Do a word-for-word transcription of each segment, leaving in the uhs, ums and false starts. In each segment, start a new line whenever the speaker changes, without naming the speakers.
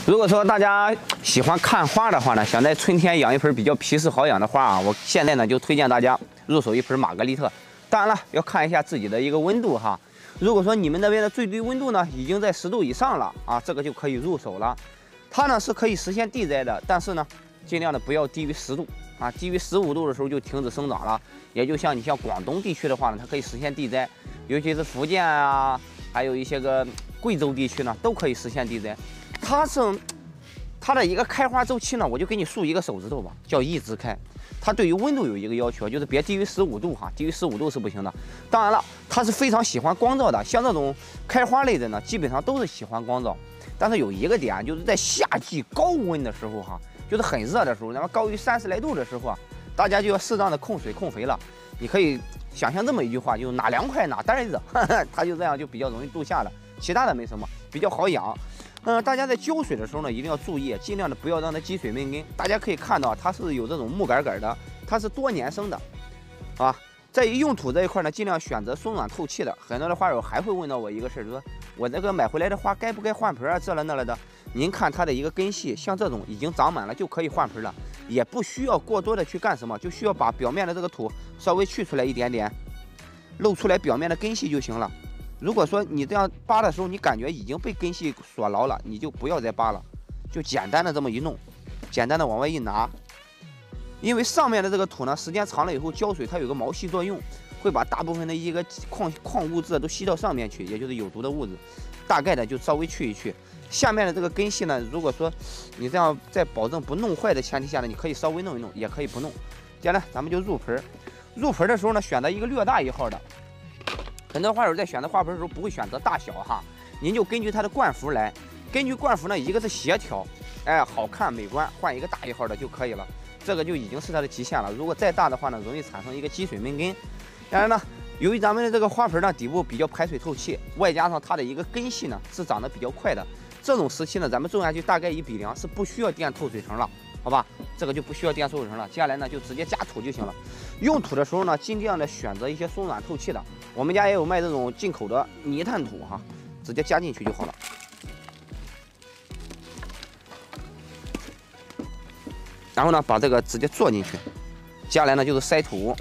如果说大家喜欢看花的话呢，想在春天养一盆比较皮实好养的花啊，我现在呢就推荐大家入手一盆玛格丽特。当然了，要看一下自己的一个温度哈。如果说你们那边的最低温度呢已经在十度以上了啊，这个就可以入手了。它呢是可以实现地栽的，但是呢尽量的不要低于十度啊，低于十五度的时候就停止生长了。也就像你像广东地区的话呢，它可以实现地栽，尤其是福建啊，还有一些个贵州地区呢都可以实现地栽。它是它的一个开花周期呢，我就给你竖一个手指头吧，叫一直开。它对于温度有一个要求，就是别低于十五度哈，低于十五度是不行的。当然了，它是非常喜欢光照的，像这种开花类的呢，基本上都是喜欢光照。但是有一个点，就是在夏季高温的时候哈，就是很热的时候，那么高于三十来度的时候啊，大家就要适当的控水控肥了。你可以想象这么一句话，就是哪凉快哪待着，它就这样就比较容易度夏了。其他的没什么，比较好养。嗯、呃，大家在浇水的时候呢，一定要注意，尽量的不要让它积水闷根。大家可以看到，它是有这种木杆杆的，它是多年生的，啊，在于用土这一块呢，尽量选择松软透气的。很多的花友还会问到我一个事儿，说我这个买回来的花该不该换盆啊？这了那了的。您看它的一个根系，像这种已经长满了就可以换盆了，也不需要过多的去干什么，就需要把表面的这个土稍微去出来一点点，露出来表面的根系就行了。如果说你这样扒的时候，你感觉已经被根系锁牢了，你就不要再扒了，就简单的这么一弄，简单的往外一拿。因为上面的这个土呢，时间长了以后浇水，它有个毛细作用，会把大部分的一个矿矿物质都吸到上面去，也就是有毒的物质，大概的就稍微去一去。下面的这个根系呢，如果说你这样在保证不弄坏的前提下呢，你可以稍微弄一弄，也可以不弄。接下来咱们就入盆，入盆的时候呢，选择一个略大一号的。很多花友在选择花盆的时候不会选择大小哈，您就根据它的冠幅来，根据冠幅呢，一个是协调，哎，好看美观，换一个大一号的就可以了。这个就已经是它的极限了。如果再大的话呢，容易产生一个积水闷根。当然呢，由于咱们的这个花盆呢底部比较排水透气，外加上它的一个根系呢是长得比较快的，这种时期呢，咱们种下去大概一比量是不需要垫透水层了，好吧？这个就不需要垫透水层了。接下来呢，就直接加土就行了。用土的时候呢，尽量的选择一些松软透气的。我们家也有卖这种进口的泥炭土哈，直接加进去就好了。然后呢，把这个直接做进去。接下来呢，就是筛土。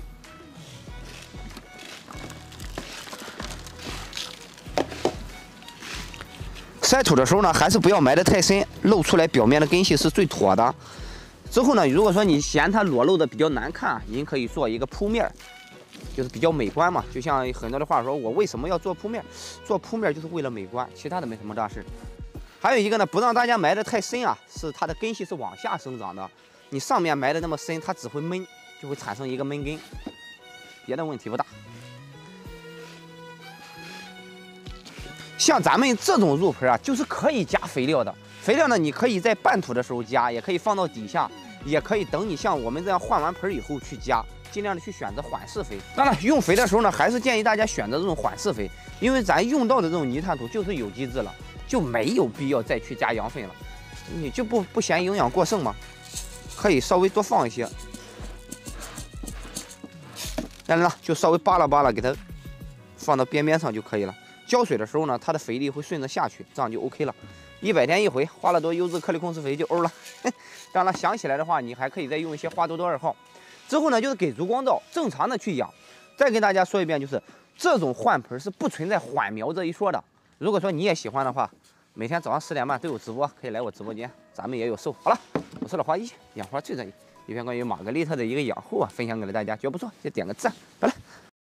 筛土的时候呢，还是不要埋得太深，露出来表面的根系是最妥的。之后呢，如果说你嫌它裸露的比较难看，您可以做一个铺面。就是比较美观嘛，就像很多的话说，我为什么要做铺面？做铺面就是为了美观，其他的没什么大事。还有一个呢，不让大家埋得太深啊，是它的根系是往下生长的，你上面埋得那么深，它只会闷，就会产生一个闷根，别的问题不大。像咱们这种入盆啊，就是可以加肥料的。肥料呢，你可以在拌土的时候加，也可以放到底下，也可以等你像我们这样换完盆以后去加。尽量的去选择缓释肥。当然，用肥的时候呢，还是建议大家选择这种缓释肥，因为咱用到的这种泥炭土就是有机质了，就没有必要再去加羊粪了。你就不不嫌营养过剩吗？可以稍微多放一些。当然了，就稍微扒拉扒拉，给它放到边边上就可以了。浇水的时候呢，它的肥力会顺着下去，这样就 OK 了。一百天一回，花了多优质颗粒控制肥就欧了。当然了，想起来的话，你还可以再用一些花多多二号。之后呢，就是给足光照，正常的去养。再跟大家说一遍，就是这种换盆是不存在缓苗这一说的。如果说你也喜欢的话，每天早上十点半都有直播，可以来我直播间，咱们也有售。好了，我是老花一，养花最专业，一篇关于玛格丽特的一个养护啊，分享给了大家，觉得不错就点个赞，拜了。